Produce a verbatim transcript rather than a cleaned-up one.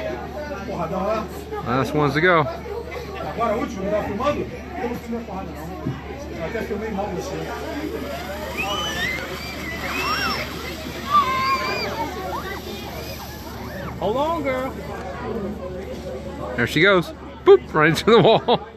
Last ones to go. Agora, último, não tá filmando? Eu não filmei a porrada, não. Eu até filmei mal você. Hold on, girl. There she goes. Boop, right into the wall.